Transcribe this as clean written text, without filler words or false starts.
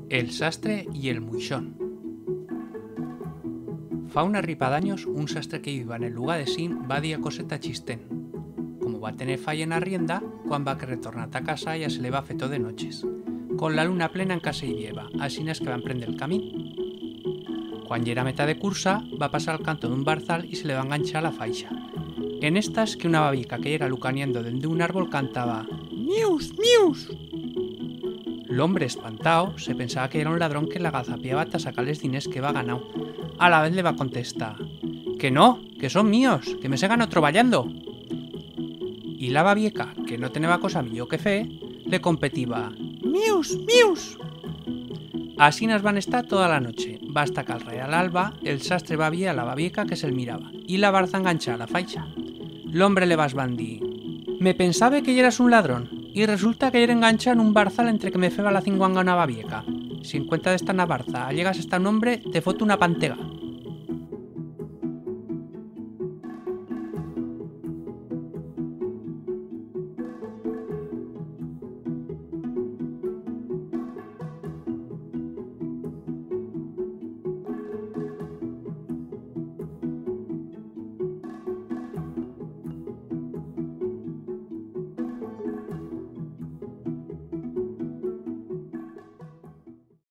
El sastre y el muixón. Fa una ripa d'años un sastre que viva en el lugar de sin va dir a coseta chistén. Como va a tener falla en arrienda, quan va que retornar a casa ya se le va feto de noches. Con la luna plena en casa y lleva, así es que va a emprender el camino. Quan ya era meta de cursa, va a pasar al canto d'un barzal y se le va a enganchar a la faixa. En estas que una babica que era lucaneando dende un árbol cantaba «Mius, mius». L'hombre espantao se pensaba que era un ladrón que la agazapiaba hasta sacarles diners que va ganado. A la vez le va a contestar «Que no, que son míos, que me se ganó troballando». Y la babieca, que no tenía cosa millor que fe, le competiva «Mius, mius». Así nos van a estar toda la noche, basta que al real alba el sastre va a ver a la babieca que se le miraba y la barza enganchada a la faixa. L'hombre le vas bandir «Me pensaba que eras un ladrón y resulta que era enganchado en un barzal entre que me feba la cinguanga una babieca. Si en cuenta de esta navarza llegas a esta un hombre, te foto una pantega».